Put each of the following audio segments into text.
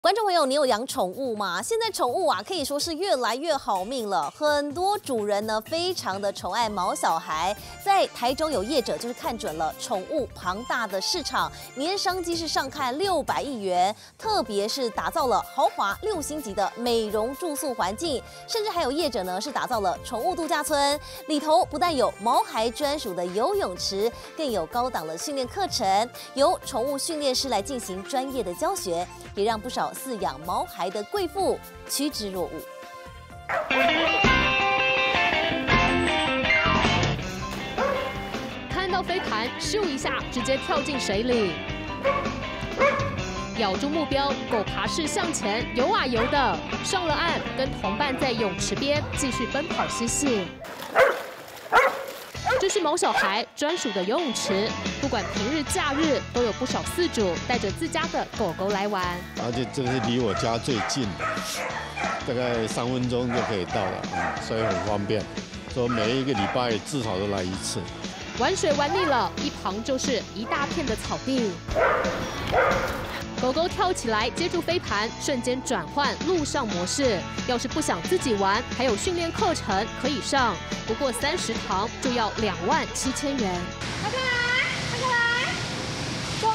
观众朋友，你有养宠物吗？现在宠物啊，可以说是越来越好命了。很多主人呢，非常的宠爱毛小孩。在台中有业者就是看准了宠物庞大的市场，年商机是上看600亿元，特别是打造了豪华6星级的美容住宿环境，甚至还有业者呢是打造了宠物度假村，里头不但有毛孩专属的游泳池，更有高档的训练课程，由宠物训练师来进行专业的教学，也让不少饲养毛孩的贵妇趋之若鹜。 看到飞盘，咻一下直接跳进水里，咬住目标，狗爬式向前游啊游的，上了岸，跟同伴在泳池边继续奔跑嬉戏。这是毛小孩专属的游泳池，不管平日假日，都有不少饲主带着自家的狗狗来玩。 而且这个是离我家最近的，大概3分钟就可以到了，所以很方便。说每一个礼拜至少都来1次。 玩水玩腻了，一旁就是一大片的草地。狗狗跳起来接住飞盘，瞬间转换陆上模式。要是不想自己玩，还有训练课程可以上，不过30堂就要27000元。 快来，快来，走！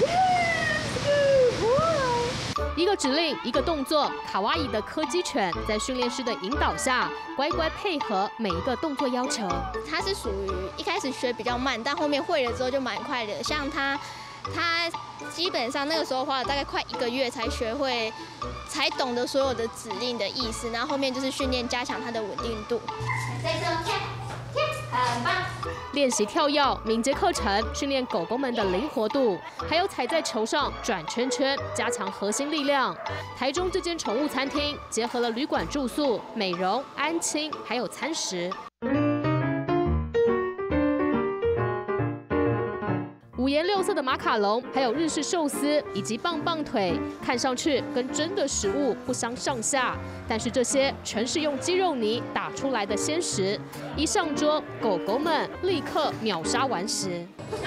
一个指令，一个动作，卡哇伊的柯基犬在训练师的引导下，乖乖配合每一个动作要求。 它是属于一开始学比较慢，但后面会了之后就蛮快的。像它基本上那个时候花了大概快1个月才学会，才懂得所有的指令的意思。然后后面就是训练加强它的稳定度。再说跳，很棒。 练习跳跃、敏捷课程，训练狗狗们的灵活度，还有踩在球上转圈圈，加强核心力量。台中这间宠物餐厅结合了旅馆住宿、美容、安亲，还有餐食。5颜6色的马卡龙，还有日式寿司以及棒棒腿，看上去跟真的食物不相上下。但是这些全是用鸡肉泥打出来的鲜食，一上桌，狗狗们立刻秒杀完食。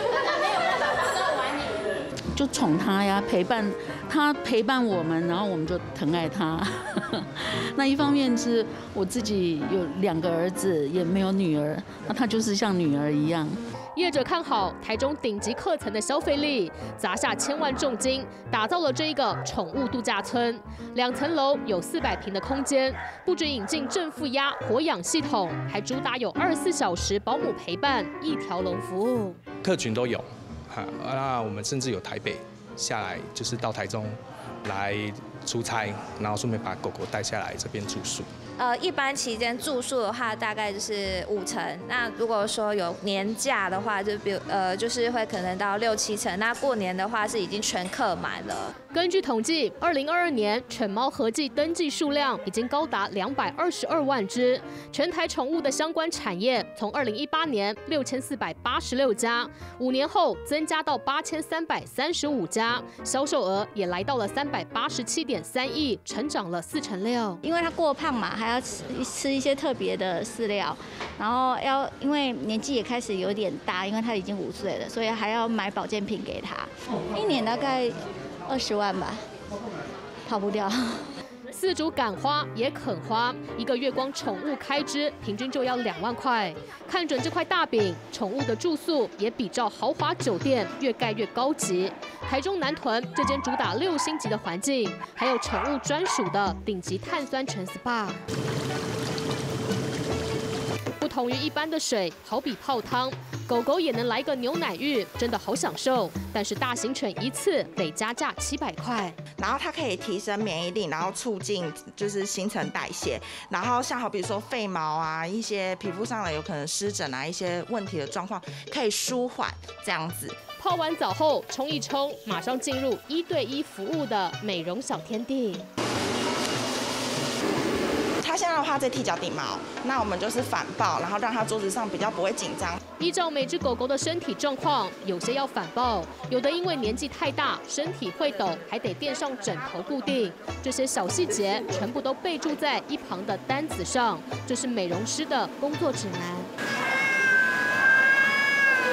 就宠它呀，陪伴我们，然后我们就疼爱它。那一方面是我自己有2个儿子，也没有女儿，那它就是像女儿一样。 业者看好台中顶级课程的消费力，砸下千万重金，打造了这一个宠物度假村。2层楼有400平的空间，不止引进正负压活氧系统，还主打有24小时保姆陪伴，一条龙服务。 客群都有，那我们甚至有台北下来，就是到台中来出差，然后顺便把狗狗带下来这边住宿。 一般期间住宿的话，大概就是5成。那如果说有年假的话，就是会可能到6、7成。那过年的话是已经全客满了。 根据统计，2022年犬猫合计登记数量已经高达222万只。全台宠物的相关产业从2018年6486家，5年后增加到8335家，销售额也来到了387.3亿，成长了46%。 因为它过胖嘛，还要吃一些特别的饲料，然后因为年纪也开始有点大，因为它已经5岁了，所以还要买保健品给它。1年大概20万吧，跑不掉。 饲主敢花也肯花，1个月光宠物开支平均就要2万块。看准这块大饼，宠物的住宿也比照豪华酒店越盖越高级。台中南屯这间主打6星级的环境，还有宠物专属的顶级碳酸泉 SPA。不同于一般的水，好比泡汤，狗狗也能来个牛奶浴，真的好享受。但是大型犬一次得加价700块。 然后它可以提升免疫力，然后促进就是新陈代谢。然后像好比说废毛啊，一些皮肤上的有可能湿疹啊，一些问题的状况可以舒缓这样子。 泡完澡后冲一冲，马上进入1对1服务的美容小天地。 它现在的话在剃脚底毛，那我们就是反抱，然后让它桌子上比较不会紧张。 依照每只狗狗的身体状况，有些要反抱，有的因为年纪太大，身体会抖，还得垫上枕头固定。这些小细节全部都备注在一旁的单子上，这是美容师的工作指南。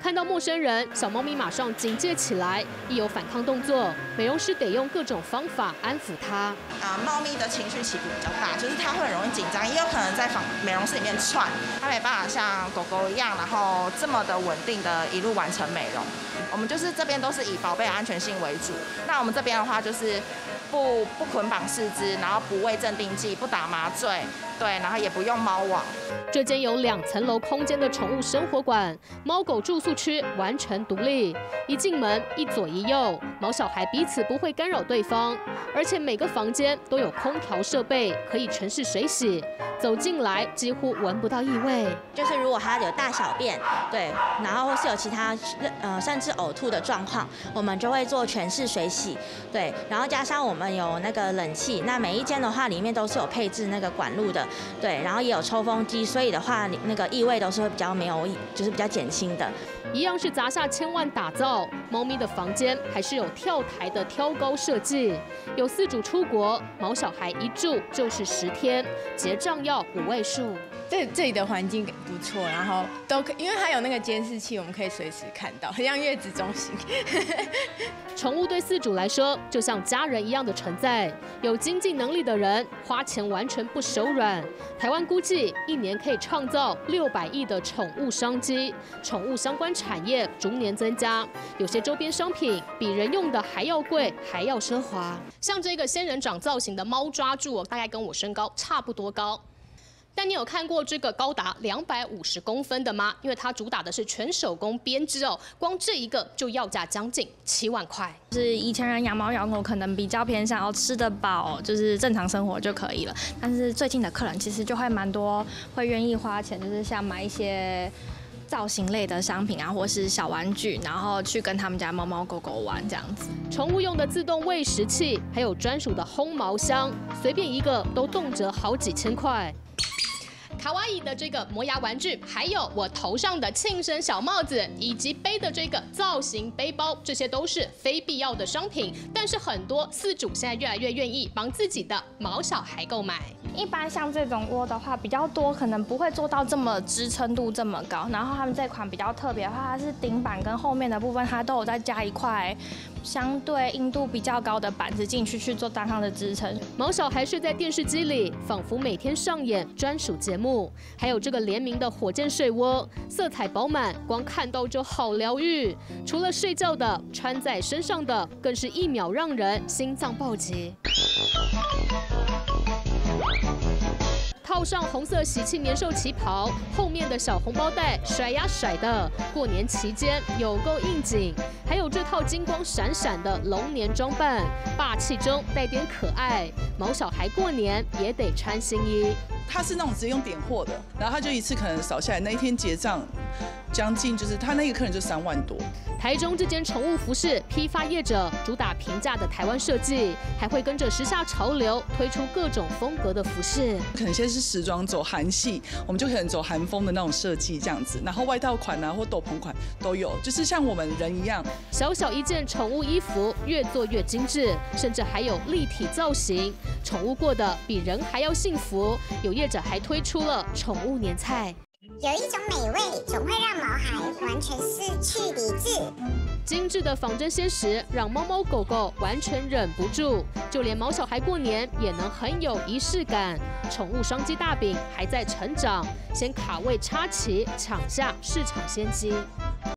看到陌生人，小猫咪马上警戒起来，一有反抗动作，美容师得用各种方法安抚它。 猫咪的情绪起伏比较大，就是它会很容易紧张，也有可能在美容室里面窜，它没办法像狗狗一样，然后这么的稳定的一路完成美容。我们就是这边都是以宝贝安全性为主，那我们这边的话就是不捆绑四肢，然后不喂镇定剂，不打麻醉，对，然后也不用猫网。 这间有2层楼空间的宠物生活馆，猫狗住宿区完全独立，一进门一左一右，毛小孩彼此不会干扰对方，而且每个房间都有空调设备，可以全室水洗，走进来几乎闻不到异味。 就是如果它有大小便，对，然后或是有其他甚至呕吐的状况，我们就会做全室水洗，对，然后加上我们有那个冷气，那每一间的话里面都是有配置那个管路的，对，然后也有抽风机，所以的话那个异味都是会比较没有，就是比较减轻的。 一样是砸下千万打造，猫咪的房间还是有跳台的挑高设计。有饲主出国，毛小孩一住就是10天，结账要5位数。 这里的环境不错，然后因为它有那个监视器，我们可以随时看到，很像月子中心。 宠物对饲主来说就像家人一样的存在，有经济能力的人花钱完全不手软。台湾估计1年可以创造600亿的宠物商机，宠物相关产业逐年增加，有些周边商品比人用的还要贵，还要奢华。像这个仙人掌造型的猫抓住，大概跟我身高差不多高。但你有看过这个高达250公分的吗？因为它主打的是全手工编织哦，光这一个就要价将近7万块。 就是以前人养猫养狗可能比较偏向吃得饱，就是正常生活就可以了。但是最近的客人其实就会蛮多，会愿意花钱，就是像买一些造型类的商品啊，或是小玩具，然后去跟他们家猫猫狗狗玩这样子。 宠物用的自动喂食器，还有专属的烘毛箱，随便一个都动辄好几千块。卡哇伊的这个磨牙玩具，还有我头上的庆生小帽子，以及背的这个造型背包，这些都是非必要的商品。但是很多饲主现在越来越愿意帮自己的毛小孩购买。 一般像这种窝的话比较多，可能不会做到这么支撑度这么高。然后他们这款比较特别的话，它是顶板跟后面的部分，它都有再加一块相对硬度比较高的板子进去做单上的支撑。 毛小孩睡在电视机里，仿佛每天上演专属节目。还有这个联名的火箭睡窝，色彩饱满，光看到就好疗愈。除了睡觉的，穿在身上的更是1秒让人心脏暴击。套上红色喜庆年兽旗袍，后面的小红包袋甩呀甩的，过年期间有够应景。还有这套金光闪闪的龙年装扮，霸气中带点可爱，毛小孩过年也得穿新衣。 他是那种直接用点货的，然后他就一次可能扫下来，那一天结账将近就是他那个客人就3万多。 台中这间宠物服饰批发业者主打平价的台湾设计，还会跟着时下潮流推出各种风格的服饰。 可能现在是时装走韩系，我们就可能走韩风的那种设计这样子，然后外套款啊或斗篷款都有，就是像我们人一样。 小小一件宠物衣服越做越精致，甚至还有立体造型，宠物过得比人还要幸福。有业者还推出了宠物年菜。 有一种美味总会让毛孩完全失去理智。 精致的仿真鲜食让猫猫狗狗完全忍不住，就连毛小孩过年也能很有仪式感。宠物商机大饼还在成长，先卡位插旗，抢下市场先机。